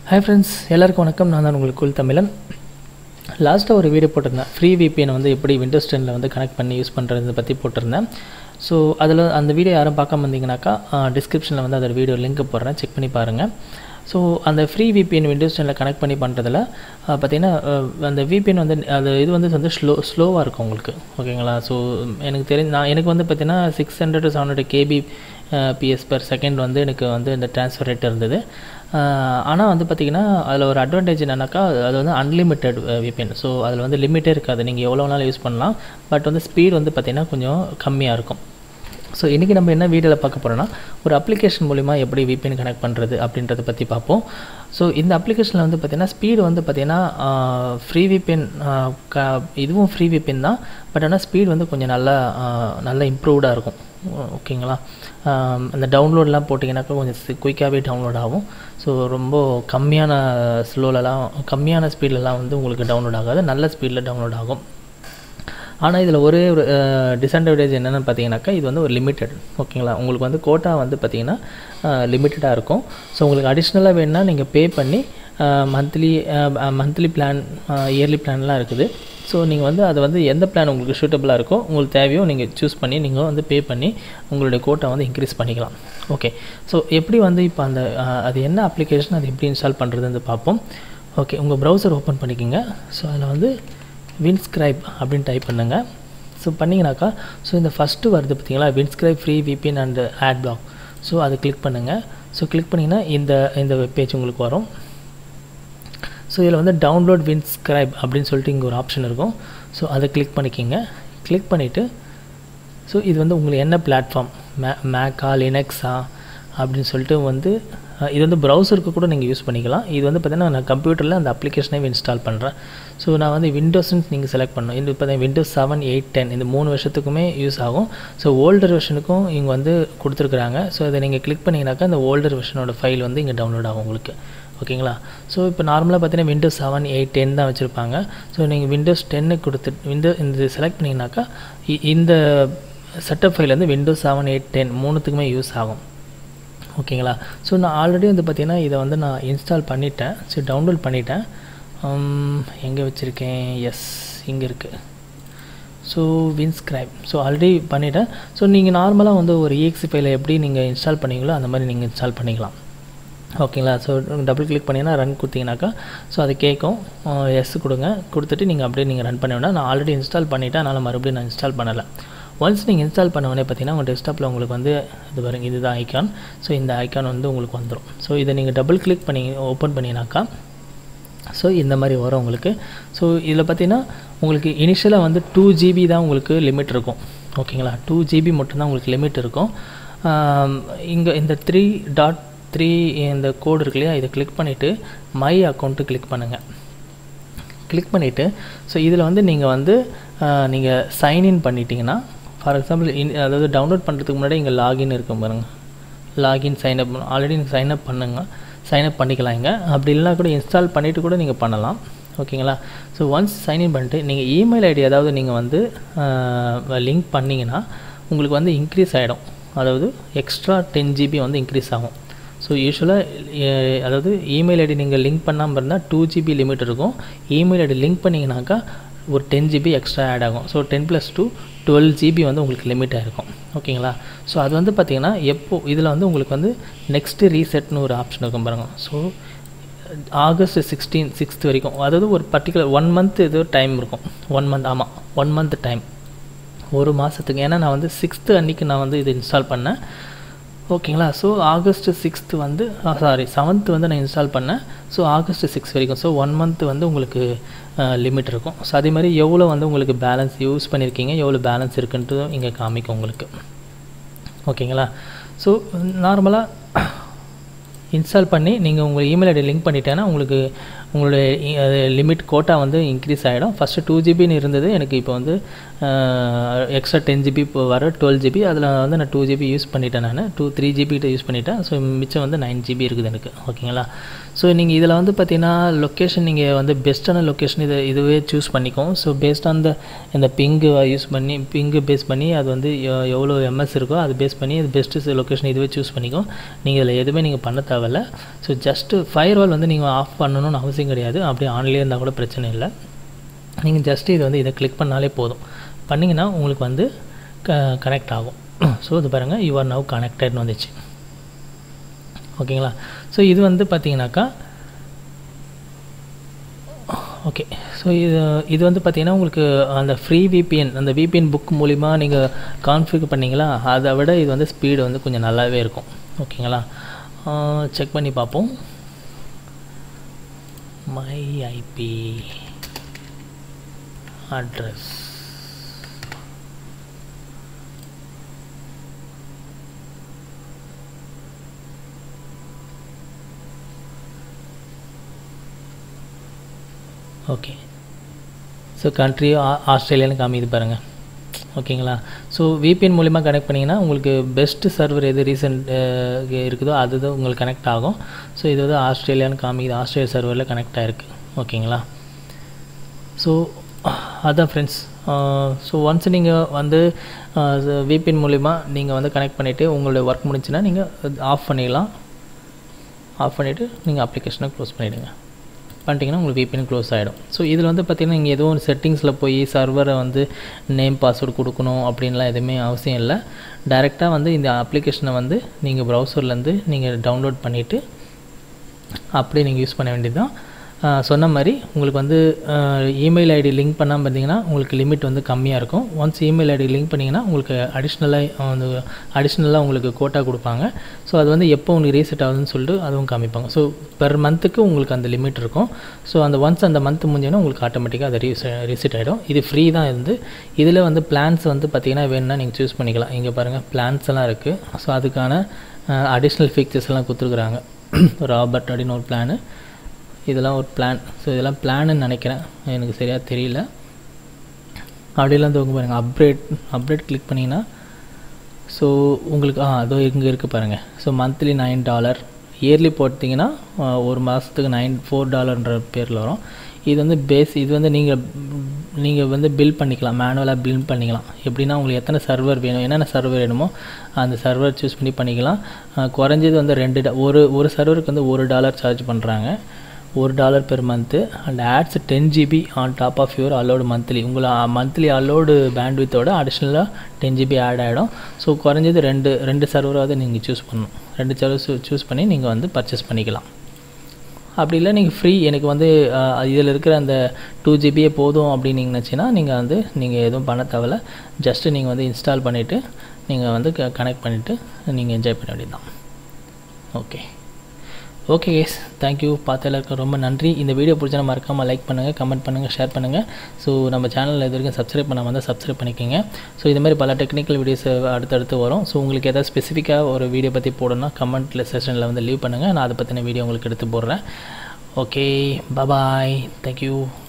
Hi friends, எல்லாருக்கும் வணக்கம். நான் தான் உங்களுக்கு கூல் தமிழன். லாஸ்ட்டாக ஒரு வீடியோ போட்டிருந்தேன். ஃப்ரீ VPN வந்து எப்படி விண்டோஸ் 10ல் வந்து கனெக்ட் பண்ணி யூஸ் பண்ணுறதை பற்றி போட்டிருந்தேன். ஸோ அதில் அந்த வீடியோ யாரும் பார்க்காம இருந்தீங்கன்னாக்கா டிஸ்கிரிப்ஷனில் வந்து அதோட வீடியோ லிங்க் போடுறேன், செக் பண்ணி பாருங்கள். ஸோ அந்த ஃப்ரீ VPN விண்டோஸ் 10ல் கனெக்ட் பண்ணி பண்ணுறதுல பார்த்திங்கன்னா அந்த VPN வந்து அது இது வந்து ஸ்லோவாக இருக்கும் உங்களுக்கு, ஓகேங்களா? ஸோ எனக்கு வந்து பார்த்திங்கன்னா 600 to 700 kbps வந்து எனக்கு வந்து இந்த ட்ரான்ஸ்ஃபர் ரேட் இருந்தது. ஆனால் வந்து பார்த்திங்கன்னா அதில் ஒரு அட்வான்டேஜ் என்னன்னாக்கா அது வந்து அன்லிமிட்டெட் VPN. ஸோ அதில் வந்து லிமிட்டே இருக்காது, நீங்கள் எவ்வளோ நாள் யூஸ் பண்ணலாம். பட் வந்து ஸ்பீட் வந்து பார்த்திங்கன்னா கொஞ்சம் கம்மியாக இருக்கும். ஸோ இன்றைக்கி நம்ம என்ன வீடியோவில் பார்க்க போகிறோன்னா, ஒரு அப்ளிகேஷன் மூலிமா எப்படி VPN கனெக்ட் பண்ணுறது அப்படின்றத பற்றி பார்ப்போம். ஸோ இந்த அப்ளிகேஷனில் வந்து பார்த்திங்கன்னா ஸ்பீடு வந்து பார்த்திங்கன்னா ஃப்ரீ VPN இதுவும் ஃப்ரீ VPN தான். பட் ஆனால் ஸ்பீடு வந்து கொஞ்சம் நல்லா இம்ப்ரூவ்டாக இருக்கும், ஓகேங்களா? அந்த டவுன்லோட்லாம் போட்டிங்கனாக்கா கொஞ்சம் குயிக்காகவே டவுன்லோட் ஆகும். ஸோ ரொம்ப கம்மியான ஸ்பீட்லலாம் வந்து உங்களுக்கு டவுன்லோட் ஆகாது, நல்ல ஸ்பீடில் டவுன்லோட் ஆகும். ஆனால் இதில் ஒரே ஒரு டிஸ்அட்வான்டேஜ் என்னென்னு பார்த்தீங்கன்னாக்கா இது வந்து ஒரு லிமிட்டட், ஓகேங்களா? உங்களுக்கு வந்து கோட்டா வந்து பார்த்திங்கன்னா லிமிட்டடாக இருக்கும். ஸோ உங்களுக்கு அடிஷ்னலாக வேணுன்னா நீங்கள் பே பண்ணி மந்த்லி பிளான், இயர்லி பிளான்லாம் இருக்குது. ஸோ நீங்கள் வந்து அது வந்து எந்த பிளான் உங்களுக்கு சூட்டபுளாக இருக்கோ, உங்களுக்கு தேவையோ நீங்கள் சூஸ் பண்ணி நீங்கள் வந்து பே பண்ணி உங்களுடைய கோட்டா வந்து இன்க்ரீஸ் பண்ணிக்கலாம். ஓகே, ஸோ எப்படி வந்து இப்போ அது என்ன அப்ளிகேஷன், அது எப்படி இன்ஸ்டால் பண்ணுறதுன்னு பார்ப்போம். ஓகே, உங்கள் ப்ரௌசர் ஓப்பன் பண்ணிக்கோங்க. ஸோ அதில் வந்து வின்ஸ்கிரைப் அப்படின்னு டைப் பண்ணுங்கள். ஸோ பண்ணிங்கனாக்கா இந்த ஃபஸ்ட்டு வருது பார்த்தீங்களா, Windscribe free VPN and ad block. So அதை கிளிக் பண்ணுங்கள். ஸோ கிளிக் பண்ணிங்கன்னா இந்த வெப் பேஜ் உங்களுக்கு வரும். ஸோ இதில் வந்து டவுன்லோட் வின்ஸ்கிரைப் அப்படின்னு சொல்லிட்டு இங்கே ஒரு ஆப்ஷன் இருக்கும். ஸோ அதை கிளிக் பண்ணிக்கிங்க. கிளிக் பண்ணிவிட்டு ஸோ இது வந்து உங்களுக்கு என்ன பிளாட்ஃபார்ம், மேக்கா லினக்ஸா அப்படின்னு சொல்லிட்டு வந்து இது வந்து ப்ரௌசருக்கு கூட நீங்கள் யூஸ் பண்ணிக்கலாம். இது வந்து பார்த்திங்கன்னா நான் கம்ப்யூட்டரில் அந்த அப்ளிகேஷனை இன்ஸ்டால் பண்ணுறேன். ஸோ நான் வந்து விண்டோஸ்ன்னு நீங்கள் செலக்ட் பண்ணணும். இது பார்த்தீங்கன்னா விண்டோஸ் 7, 8, 10 இந்த 3 வருஷத்துக்குமே யூஸ் ஆகும். ஸோ ஓல்டர் வெர்ஷனுக்கும் இங்கே வந்து கொடுத்துருக்குறாங்க. ஸோ இதை நீங்கள் கிளிக் பண்ணிங்கனாக்கா இந்த ஓல்டர் வெர்ஷனோட ஃபைல் வந்து இங்கே டவுன்லோட் ஆகும் உங்களுக்கு, ஓகேங்களா? ஸோ இப்போ நார்மலாக பார்த்தீங்கன்னா விண்டோஸ் 7, 8, 10 தான் வச்சுருப்பாங்க. ஸோ நீங்கள் விண்டோஸ் 10 கொடுத்துட்டு இந்த செலக்ட் பண்ணிங்கனாக்கா இந்த செட்டப் ஃபைல் வந்து விண்டோஸ் 7, 8, 10 மூணுத்துக்குமே யூஸ் ஆகும், ஓகேங்களா? ஸோ நான் ஆல்ரெடி வந்து பார்த்திங்கன்னா இதை வந்து நான் இன்ஸ்டால் பண்ணிட்டேன். ஸோ டவுன்லோட் பண்ணிட்டேன். எங்கே வச்சுருக்கேன், எஸ் இங்கே இருக்குது. ஸோ வின்ஸ்கிரைப் ஆல்ரெடி பண்ணிட்டேன். ஸோ நீங்கள் நார்மலாக வந்து ஒரு EXE ஃபைலை எப்படி நீங்கள் இன்ஸ்டால் பண்ணீங்களோ அந்த மாதிரி நீங்கள் இன்ஸ்டால் பண்ணிக்கலாம், ஓகேங்களா? ஸோ டபுள் கிளிக் பண்ணிங்கன்னா ரன் கொடுத்தீங்கன்னாக்கா ஸோ அது கேட்கும், எஸ் கொடுங்க. கொடுத்துட்டு நீங்கள் அப்படியே ரன் பண்ண வேண்டாம். நான் ஆல்ரெடி இன்ஸ்டால் பண்ணிவிட்டேன், அதனால் மறுபடியும் நான் இன்ஸ்டால் பண்ணலை. ஒன்ஸ் நீங்கள் இன்ஸ்டால் பண்ண உடனே பார்த்தீங்கன்னா உங்கள் டெஸ்க்டாப்பில் உங்களுக்கு வந்து இது பாருங்க, இதுதான் ஐக்கான். ஸோ இந்த ஐக்கான் வந்து உங்களுக்கு வந்துடும். ஸோ இதை நீங்கள் டபுள் கிளிக் பண்ணி ஓப்பன் பண்ணினாக்கா ஸோ இந்த மாதிரி வரும் உங்களுக்கு. ஸோ இதில் பார்த்தீங்கன்னா உங்களுக்கு இனிஷியலாக வந்து 2 GB தான் உங்களுக்கு லிமிட் இருக்கும், ஓகேங்களா? 2 GB மட்டும்தான் உங்களுக்கு லிமிட் இருக்கும். இங்கே இந்த 3.3 இந்த கோடு இருக்கு இல்லையா, இதை கிளிக் பண்ணிவிட்டு மை அக்கௌண்ட்டு கிளிக் பண்ணுங்கள். கிளிக் பண்ணிவிட்டு ஸோ இதில் வந்து நீங்கள் சைன்இன் பண்ணிட்டீங்கன்னா, ஃபார் எக்ஸாம்பிள் அதாவது டவுன்லோட் பண்ணுறதுக்கு முன்னாடி இங்கே லாகின் இருக்கும் பாருங்கள், லாகின் சைன்அப் ஆல்ரெடி நீங்கள் சைன்அப் பண்ணிக்கலாம். இங்கே அப்படி இல்லைனா கூட இன்ஸ்டால் பண்ணிவிட்டு கூட நீங்கள் பண்ணலாம், ஓகேங்களா? ஸோ ஒன்ஸ் சைன்இன் பண்ணிட்டு நீங்கள் இமெயில் ஐடி ஏதாவது நீங்கள் வந்து லிங்க் பண்ணிங்கன்னா உங்களுக்கு வந்து இன்க்ரீஸ் ஆகிடும், அதாவது எக்ஸ்ட்ரா 10 GB வந்து இன்க்ரீஸ் ஆகும். ஸோ யூஸ்வலாக அதாவது இமெயில் ஐடி நீங்கள் லிங்க் பண்ணாமல் இருந்தால் 2 GB லிமிட் இருக்கும். இமெயில் ஐடி லிங்க் பண்ணிங்கனாக்கா ஒரு 10 GB எக்ஸ்ட்ரா ஆட் ஆகும். ஸோ 10 + 2 12 GB வந்து உங்களுக்கு லிமிட்டாக இருக்கும், ஓகேங்களா? ஸோ அது வந்து பார்த்திங்கன்னா இதில் வந்து உங்களுக்கு வந்து நெக்ஸ்ட்டு ரீசெட்னு ஒரு ஆப்ஷன் இருக்கும் பாருங்கள். ஸோ ஆகஸ்ட் 6th வரைக்கும், அதாவது ஒரு பர்டிகுலர் 1 மந்த் இது டைம் இருக்கும். 1 மந்த், ஆமாம் 1 மந்த் டைம், ஒரு மாதத்துக்கு. ஏன்னா நான் வந்து 6th அன்றைக்கி நான் வந்து இது இன்ஸ்டால் பண்ணேன், ஓகேங்களா? ஸோ ஆகஸ்ட் 6th வந்து 7th வந்து நான் இன்ஸ்டால் பண்ணேன். ஸோ ஆகஸ்ட் 6 வரைக்கும், ஸோ 1 மந்த் வந்து உங்களுக்கு லிமிட் இருக்கும். ஸோ அதே மாதிரி எவ்வளோ வந்து உங்களுக்கு பேலன்ஸ் யூஸ் பண்ணியிருக்கீங்க, எவ்வளோ பேலன்ஸ் இருக்குன்ட்டு இங்கே காமிக்கும் உங்களுக்கு, ஓகேங்களா? ஸோ நார்மலாக இன்ஸ்டால் பண்ணி நீங்கள் உங்கள் இமெயில் ஐடி லிங்க் பண்ணிட்டேன்னா உங்களுக்கு உங்களுடைய லிமிட் கோட்டா வந்து இன்க்ரீஸ் ஆகிடும். ஃபஸ்ட்டு 2 ஜிபின்னு இருந்தது, எனக்கு இப்போ வந்து எக்ஸ்ட்ரா 10 ஜிபி இப்போ வர 12 ஜிபி. அதில் வந்து நான் 2 ஜிபி யூஸ் பண்ணிட்டேன், நான் 3 ஜிபி கிட்ட யூஸ் பண்ணிட்டேன். ஸோ மிச்சம் வந்து 9 ஜிபி இருக்குது எனக்கு. ஓகேங்களா? ஸோ நீங்கள் இதில் வந்து பார்த்தீங்கன்னா லொக்கேஷன் நீங்கள் வந்து பெஸ்ட்டான லொக்கேஷன் இதுவே சூஸ் பண்ணிக்கோங்க. ஸோ பேஸ்ட் ஆன் இந்த பிங்கு யூஸ் பண்ணி பேஸ் பண்ணி அது வந்து எவ்வளோ எம்எஸ் இருக்கோ அது பேஸ் பண்ணி அது பெஸ்ட்டு லொக்கேஷன் இதுவே சூஸ் பண்ணிக்கோ. நீங்கள் இதில் எதுவுமே நீங்கள் பண்ண தேவையில்ல. ஸோ ஜஸ்ட்டு ஃபயர்வால் வந்து நீங்கள் ஆஃப் பண்ணணும்னு அவசியம் கிடையாது. அப்படியே ஆன்லேயே இருந்தால் கூட பிரச்சனை இல்லை. நீங்கள் ஜஸ்ட்டு இது வந்து இதை கிளிக் பண்ணாலே போதும். பண்ணிங்கன்னா உங்களுக்கு வந்து கனெக்ட் ஆகும். ஸோ இது பாருங்கள், யூ ஆர் நவ் கனெக்டட்னு வந்துச்சு. ஓகேங்களா? ஸோ இது வந்து பார்த்தீங்கன்னாக்கா ஓகே. ஸோ இது வந்து பார்த்தீங்கன்னா உங்களுக்கு அந்த ஃப்ரீ விபிஎன், அந்த விபிஎன் புக் மூலிமா நீங்கள் கான்ஃபிகர் பண்ணிங்களா, அதை விட இது வந்து ஸ்பீடு வந்து கொஞ்சம் நல்லாவே இருக்கும். ஓகேங்களா? செக் பண்ணி பார்ப்போம். My IP address okay. So country ஆஸ்திரேலியான்னு காமிது பாருங்கள். ஓகேங்களா? ஸோ விபிஎன் மூலிமா கனெக்ட் பண்ணிங்கன்னா உங்களுக்கு பெஸ்ட்டு சர்வர் எது ரீசெண்ட் இருக்குதோ அதுதான் உங்களுக்கு கனெக்ட் ஆகும். ஸோ இது வந்து ஆஸ்திரேலியான்னு காமிக்குது, ஆஸ்திரேலியா சர்வரில் கனெக்ட் ஆகிருக்கு. ஓகேங்களா? ஸோ அதான் ஃப்ரெண்ட்ஸ். ஸோ ஒன்ஸ் நீங்கள் வந்து விபிஎன் மூலிமா நீங்கள் வந்து கனெக்ட் பண்ணிவிட்டு உங்களுடைய ஒர்க் முடிஞ்சுன்னா நீங்கள் ஆஃப் பண்ணிடலாம். ஆஃப் பண்ணிவிட்டு நீங்கள் அப்ளிகேஷனை க்ளோஸ் பண்ணிவிடுங்க. பண்ணிட்டீங்கன்னா உங்களுக்கு விபிஎன் க்ளோஸ் ஆகிடும். ஸோ இதில் வந்து பார்த்திங்கன்னா நீங்கள் எதுவும் ஒரு செட்டிங்ஸில் போய் சர்வரை வந்து நேம் பாஸ்வேர்டு கொடுக்கணும் அப்படின்லாம் எதுவுமே அவசியம் இல்லை. டைரெக்டாக வந்து இந்த அப்ளிகேஷனை வந்து நீங்கள் ப்ரௌசர்லேருந்து நீங்கள் டவுன்லோட் பண்ணிவிட்டு அப்படியே நீங்கள் யூஸ் பண்ண வேண்டியது தான். சொன்ன மாதிரி உங்களுக்கு வந்து இமெயில் ஐடி லிங்க் பண்ணாமல் பார்த்தீங்கன்னா உங்களுக்கு லிமிட் வந்து கம்மியாக இருக்கும். ஒன்ஸ் இமெயில் ஐடி லிங்க் பண்ணிங்கன்னா உங்களுக்கு அடிஷ்னலாக உங்களுக்கு கோட்டா கொடுப்பாங்க. ஸோ அது வந்து எப்போ உங்களுக்கு ரீசெட் ஆகுதுன்னு சொல்லிட்டு அதுவும் காமிப்பாங்க. ஸோ பெர் மந்த்துக்கு உங்களுக்கு அந்த லிமிட் இருக்கும். ஸோ அந்த ஒன்ஸ் அந்த மந்த் முடிஞ்சோன்னா உங்களுக்கு ஆட்டோமேட்டிக்காக அது ரீசெட் ஆகிடும். இது ஃப்ரீ தான் இருந்து. இதில் வந்து பிளான்ஸ் வந்து பார்த்திங்கன்னா வேணும்னா நீங்கள் சூஸ் பண்ணிக்கலாம். இங்கே பாருங்கள் பிளான்ஸ் எல்லாம் இருக்குது. ஸோ அதுக்கான அடிஷ்னல் ஃபீச்சர்ஸ் எல்லாம் கொடுத்துருக்குறாங்க. ராபர்ட் அப்படின்னு ஒரு பிளானு, இதெல்லாம் ஒரு பிளான். ஸோ இதெல்லாம் பிளான்னு நினைக்கிறேன், எனக்கு சரியாக தெரியல. அப்படிலாம் தூங்க பாருங்கள். அப்டேட் கிளிக் பண்ணிங்கன்னா ஸோ உங்களுக்கு அதோ இங்கே இருக்குது பாருங்கள். ஸோ மந்த்லி $9, இயர்லி போட்டிங்கன்னா ஒரு மாதத்துக்கு $4ன்ற பேரில் வரும். இது வந்து இது வந்து நீங்கள் வந்து பில் பண்ணிக்கலாம், மேனுவலாக பில் பண்ணிக்கலாம். எப்படின்னா உங்களுக்கு எத்தனை சர்வர் வேணும், என்னென்ன சர்வர் வேணுமோ அந்த சர்வர் சூஸ் பண்ணிக்கலாம். குறைஞ்சது வந்து ஒரு சர்வருக்கு வந்து $1 சார்ஜ் பண்ணுறாங்க, $1 per month. And adds 10 GB on top of your allotted monthly. உங்களை மந்த்லி அலோடு பேண்ட்வித்தோட அடிஷ்னலாக 10 GB ஆட் ஆகிடும். ஸோ குறைஞ்சது ரெண்டு சர்வராவது நீங்கள் சூஸ் பண்ணணும். 2 சர்வர் சூஸ் பண்ணி நீங்கள் வந்து பர்ச்சேஸ் பண்ணிக்கலாம். அப்படி இல்லை நீங்கள் ஃப்ரீ எனக்கு வந்து இதில் இருக்கிற அந்த 2 GB போதும் அப்படின்னு நீங்கள் நினச்சின்னா நீங்கள் எதுவும் பண்ண தேவையில்ல. ஜஸ்ட்டு நீங்கள் வந்து இன்ஸ்டால் பண்ணிவிட்டு நீங்கள் வந்து கனெக்ட் பண்ணிவிட்டு நீங்கள் என்ஜாய் பண்ண வேண்டியது தான். Okay guys, thank you. பார்த்த எல்லாருக்கும் ரொம்ப நன்றி. இந்த வீடியோ பிடிச்சா மறக்காமல் லைக் பண்ணுங்கள், கமெண்ட் பண்ணுங்கள், ஷேர் பண்ணுங்கள். ஸோ நம்ம சேனலில் இது வரைக்கும் சப்ஸ்கிரைப் பண்ணாமல் இருந்தால் சப்ஸ்கிரைப் பண்ணிக்கோங்க. ஸோ இது மாதிரி பல டெக்னிக்கல் வீடியோஸ் அடுத்தடுத்து வரும். ஸோ உங்களுக்கு எதாவது ஸ்பெசிஃபிக்காக ஒரு வீடியோ பற்றி போடணும்னா கமெண்ட்டில் செஷனில் வந்து லீவ் பண்ணுங்கள். நான் அதை பற்றின வீடியோ உங்களுக்கு எடுத்து போடுறேன். Okay, bye, thank you.